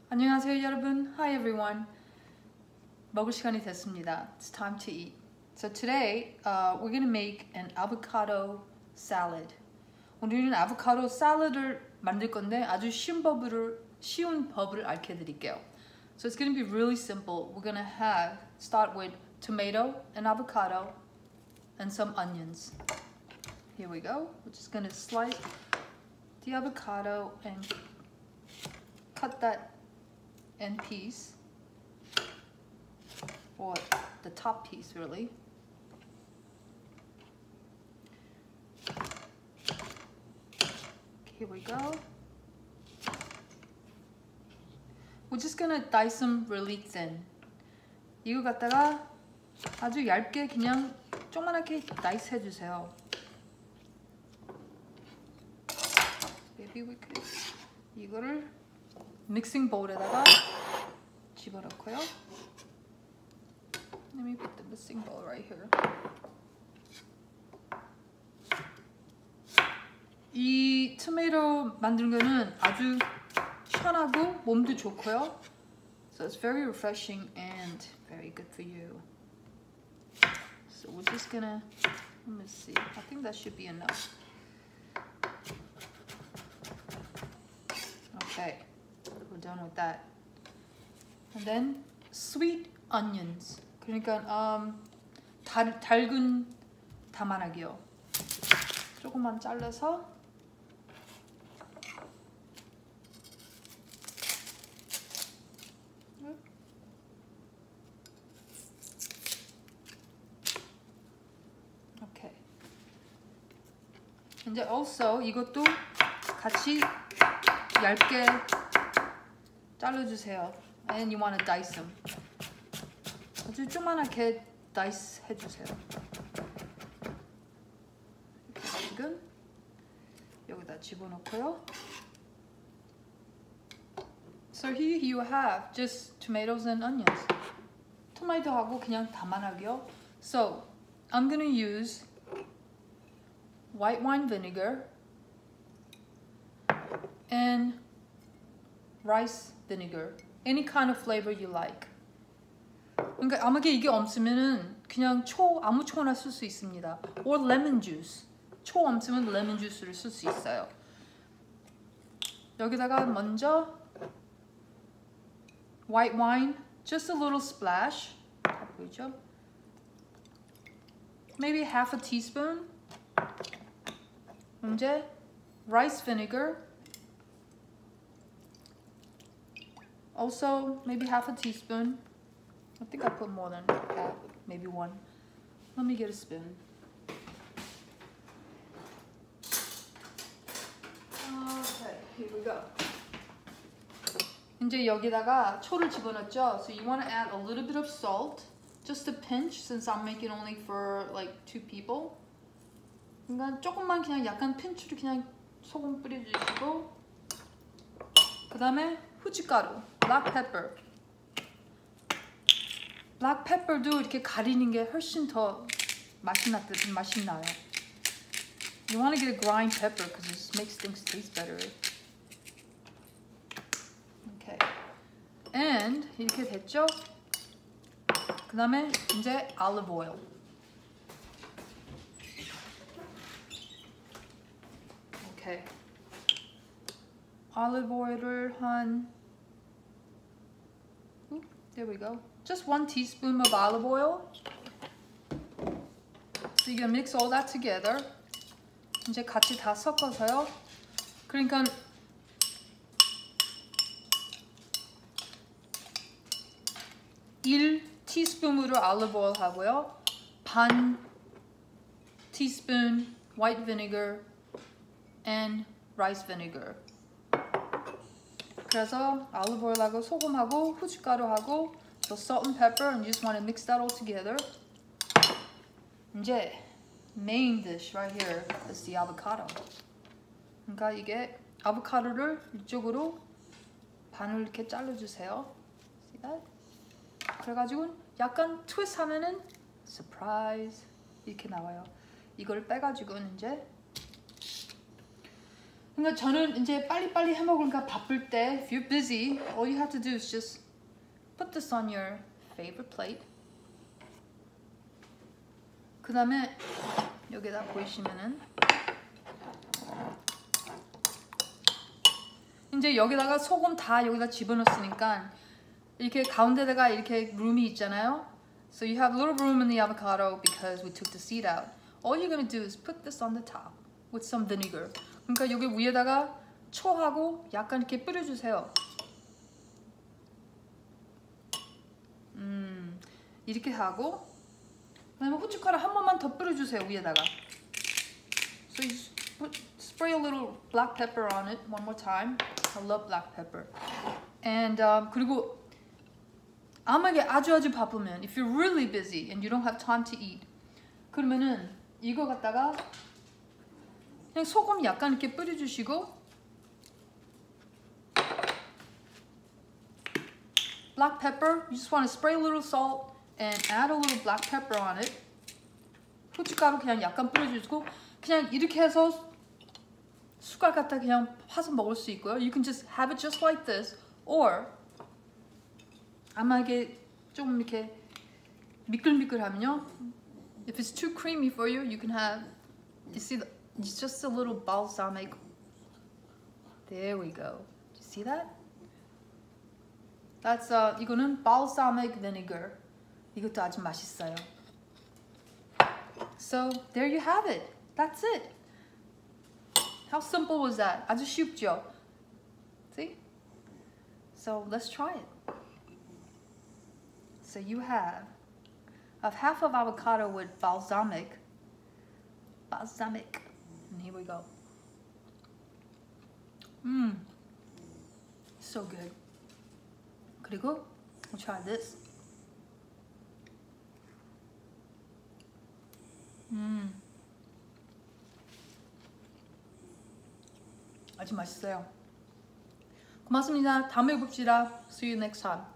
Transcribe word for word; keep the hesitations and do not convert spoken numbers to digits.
안녕하세요 여러분. Hi everyone. 먹을 시간이 됐습니다. It's time to eat. So today uh, we're gonna make an avocado salad. 오늘은 아보카도 샐러드를 만들 건데 아주 쉬운 법을 쉬운 법을 알려 드릴게요. So it's gonna be really simple. We're gonna have start with tomato and avocado and some onions. Here we go. We're just gonna slice the avocado and cut that in piece, or the top piece really. Here we go. We're just gonna dice them really thin. 이거 갖다가 아주 얇게 그냥 조그맣게 다이스 해주세요. Maybe we could 이거를 믹싱 볼에다가 집어넣고요. Let me put the mixing bowl right here. 이 토마토 만드는 거는 아주 시원하고 몸도 좋고요. So it's very refreshing and very good for you. So we're just gonna, let me see. I think that should be enough. Okay. We're done with that. And then sweet onions. 그러니까 um, 달, 달군 다만하기요. 조금만 잘라서 오케이. 이제 also 이것도 같이 얇게 잘라주세요. And you want to dice them. 아주 조그맣게 다이스 해주세요. 지금 여기다 집어넣고요. So here you have just tomatoes and onions. 토마토하고 그냥 다만하게요. So I'm gonna use white wine vinegar and rice vinegar, any kind of flavor you like. 그러니까 아무게 이게 없으면은 그냥 초 아무 초나 쓸 수 있습니다. or lemon juice. 초 없으면 lemon juice를 쓸 수 있어요. 여기다가 먼저 white wine, just a little splash. 보이죠? Maybe half a teaspoon. 이제 rice vinegar. Also, maybe half a teaspoon. I think I put more than half, maybe one. Let me get a spoon. Okay, here we go. 이제 여기다가 초를 집어넣었죠. So you want to add a little bit of salt, just a pinch, since I'm making only for like two people. 그러니까 조금만 그냥 약간 pinch로 그냥 소금 뿌려주시고, 그 다음에 후춧가루, black pepper. black pepper도 이렇게 가리는 게 훨씬 더 맛이 나, 맛이 나요. You want to get a grind pepper because it makes things taste better. Okay. And 이렇게 됐죠? 그 다음에 이제 olive oil. Okay. olive oil을 한 There we go. Just one teaspoon of olive oil. So you're gonna mix all that together. 이제 같이 다 섞어서요. 그러니까 일 티스푼으로 olive oil 하고요. 반 teaspoon white vinegar and rice vinegar. 그래서 olive oil하고 소금하고 후춧가루하고 the salt and pepper, and you just want to mix that all together. 이제 main dish right here is the avocado. 그러니까 이게 아보카도를 이쪽으로 반을 이렇게 잘라주세요. See that? 그래가지고 약간 트위스트 하면은 surprise 이렇게 나와요. 이걸 빼가지고 이제 그러니까 저는 이제 빨리빨리 해먹으니까 바쁠 때 if you're busy, all you have to do is just put this on your favorite plate. 그 다음에 여기다 보이시면은 이제 여기다가 소금 다 여기다 집어넣었으니까 이렇게 가운데다가 이렇게 룸이 있잖아요. So you have a little room in the avocado because we took the seed out. All you're gonna do is put this on the top with some vinegar. 그러니까 여기 위에다가 초하고 약간 이렇게 뿌려주세요. 음, 이렇게 하고 그다음에 후춧가루 한 번만 더 뿌려주세요 위에다가. So you put, spray a little black pepper on it one more time. I love black pepper. And um, 그리고 아무게 아주 아주 바쁘면 if you're really busy and you don't have time to eat 그러면은 이거 갖다가 그냥 소금 약간 이렇게 뿌려주시고 black pepper, you just want to spray a little salt and add a little black pepper on it. 후춧가루 그냥 약간 뿌려주시고 그냥 이렇게 해서 숟갈 갖다 그냥 파서 먹을 수 있고요. You can just have it just like this, or 아마 이게 좀 이렇게 미끌미끌하면요. If it's too creamy for you, you can have. You see, the, it's just a little balsamic. There we go. Do you see that? That's uh, 이거는 balsamic vinegar. 이것도 아주 맛있어요. So there you have it. That's it. How simple was that? 아주 쉽죠? See? So let's try it. So you have of half of avocado with balsamic. Balsamic. And here we go. Mmm. So good. 그리고 we'll try this. 음. 아주 맛있어요. 고맙습니다. 다음에 봅시다. See you next time.